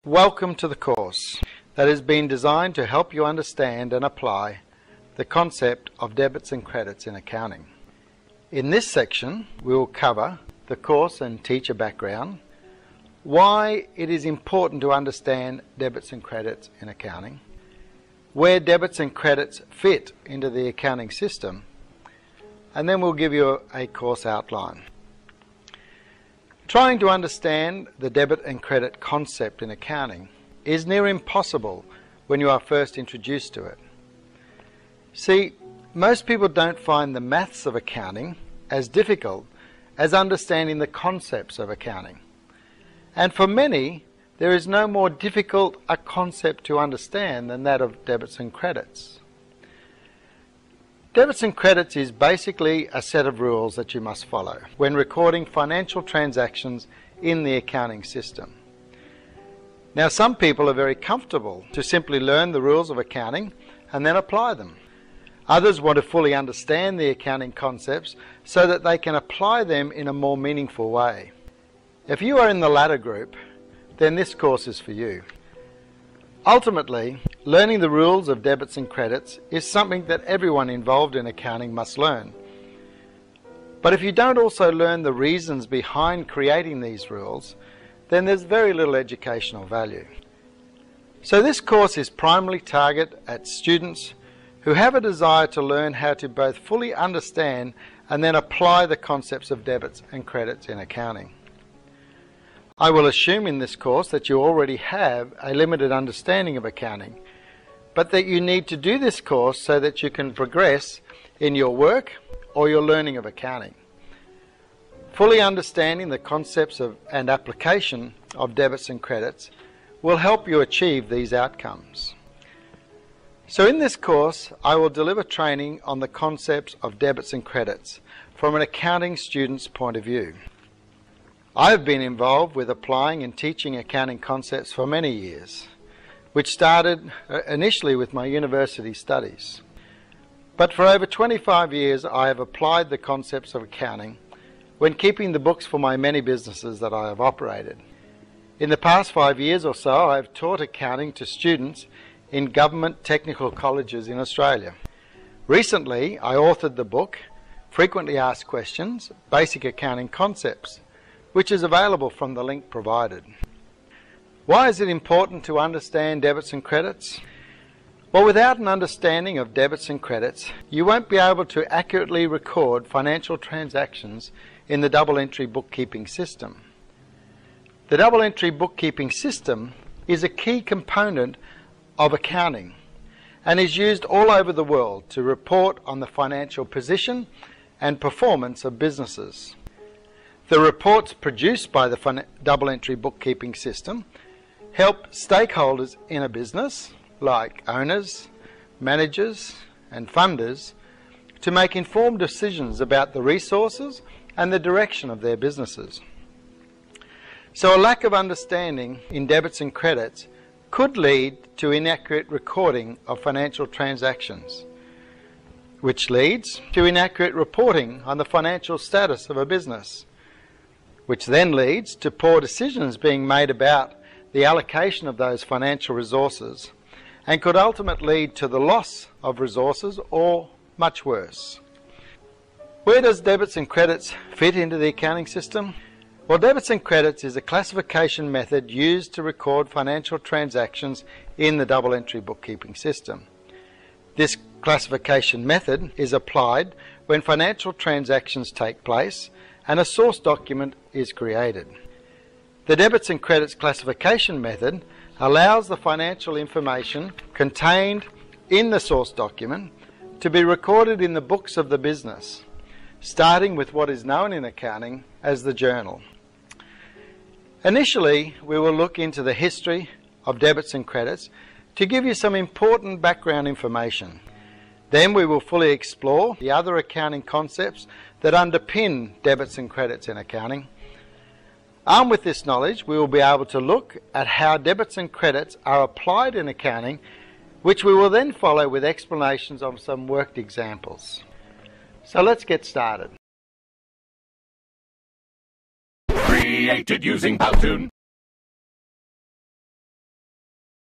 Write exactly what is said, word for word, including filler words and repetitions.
Welcome to the course that has been designed to help you understand and apply the concept of debits and credits in accounting. In this section, we will cover the course and teacher background, why it is important to understand debits and credits in accounting, where debits and credits fit into the accounting system, and then we'll give you a course outline. Trying to understand the debit and credit concept in accounting is near impossible when you are first introduced to it. See, most people don't find the maths of accounting as difficult as understanding the concepts of accounting. And for many, there is no more difficult a concept to understand than that of debits and credits. Debits and credits is basically a set of rules that you must follow when recording financial transactions in the accounting system. Now, some people are very comfortable to simply learn the rules of accounting and then apply them. Others want to fully understand the accounting concepts so that they can apply them in a more meaningful way. If you are in the latter group, then this course is for you. Ultimately, learning the rules of debits and credits is something that everyone involved in accounting must learn. But if you don't also learn the reasons behind creating these rules, then there's very little educational value. So this course is primarily targeted at students who have a desire to learn how to both fully understand and then apply the concepts of debits and credits in accounting. I will assume in this course that you already have a limited understanding of accounting, but that you need to do this course so that you can progress in your work or your learning of accounting. Fully understanding the concepts of and application of debits and credits will help you achieve these outcomes. So in this course, I will deliver training on the concepts of debits and credits from an accounting student's point of view. I have been involved with applying and teaching accounting concepts for many years, which started initially with my university studies. But for over twenty-five years, I have applied the concepts of accounting when keeping the books for my many businesses that I have operated. In the past five years or so, I have taught accounting to students in government technical colleges in Australia. Recently, I authored the book, Frequently Asked Questions, Basic Accounting Concepts, which is available from the link provided. Why is it important to understand debits and credits? Well, without an understanding of debits and credits, you won't be able to accurately record financial transactions in the double entry bookkeeping system. The double entry bookkeeping system is a key component of accounting and is used all over the world to report on the financial position and performance of businesses. The reports produced by the double entry bookkeeping system help stakeholders in a business, like owners, managers and funders, to make informed decisions about the resources and the direction of their businesses. So a lack of understanding in debits and credits could lead to inaccurate recording of financial transactions, which leads to inaccurate reporting on the financial status of a business, which then leads to poor decisions being made about the allocation of those financial resources and could ultimately lead to the loss of resources or much worse. Where does debits and credits fit into the accounting system? Well, debits and credits is a classification method used to record financial transactions in the double entry bookkeeping system. This classification method is applied when financial transactions take place and a source document is created. The debits and credits classification method allows the financial information contained in the source document to be recorded in the books of the business, starting with what is known in accounting as the journal. Initially, we will look into the history of debits and credits to give you some important background information. Then we will fully explore the other accounting concepts that underpin debits and credits in accounting. Armed with this knowledge, we will be able to look at how debits and credits are applied in accounting, which we will then follow with explanations of some worked examples. So let's get started. Created using Powtoon.